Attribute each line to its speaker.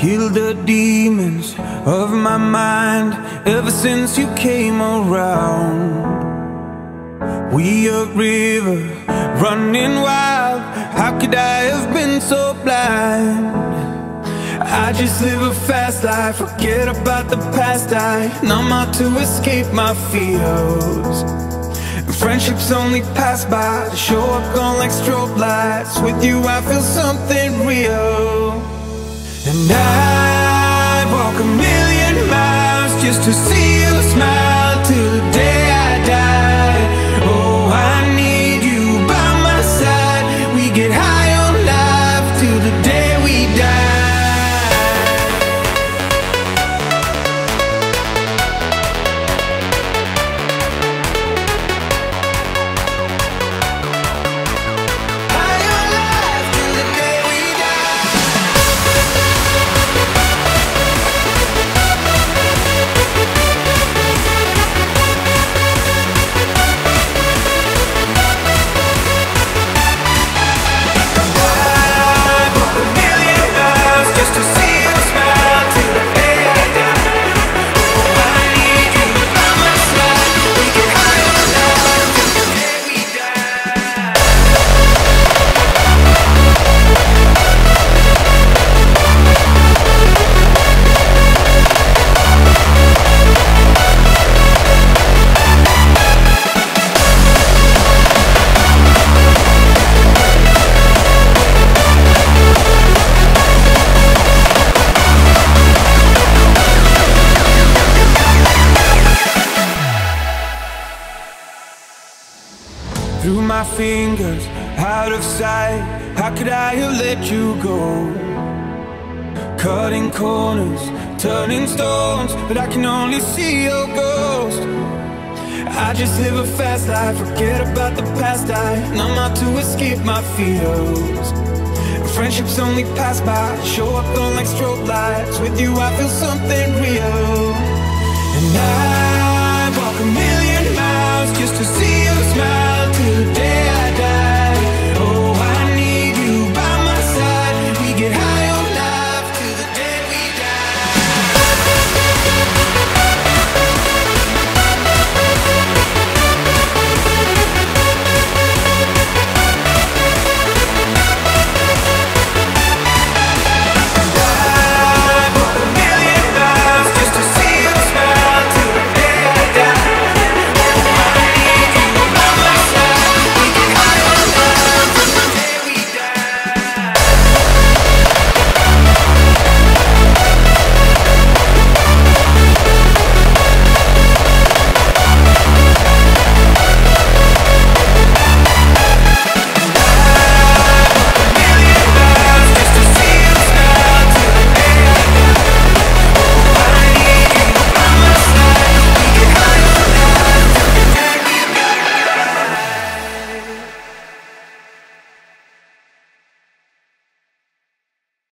Speaker 1: Kill the demons of my mind ever since you came around. We a river running wild. How could I have been so blind? I just live a fast life, forget about the past. I numb out to escape my fears. Friendships only pass by, show up gone like strobe lights. With you I feel something real. And I'd walk a million miles just to see you smile till the day I die. Oh, I need you by my side. We get high on life till the day we die. Through my fingers, out of sight, how could I have let you go? Cutting corners, turning stones, but I can only see your ghost. I just live a fast life, forget about the past. I numb out to escape my fears. Friendships only pass by, show up on like strobe lights. With you I feel something real. And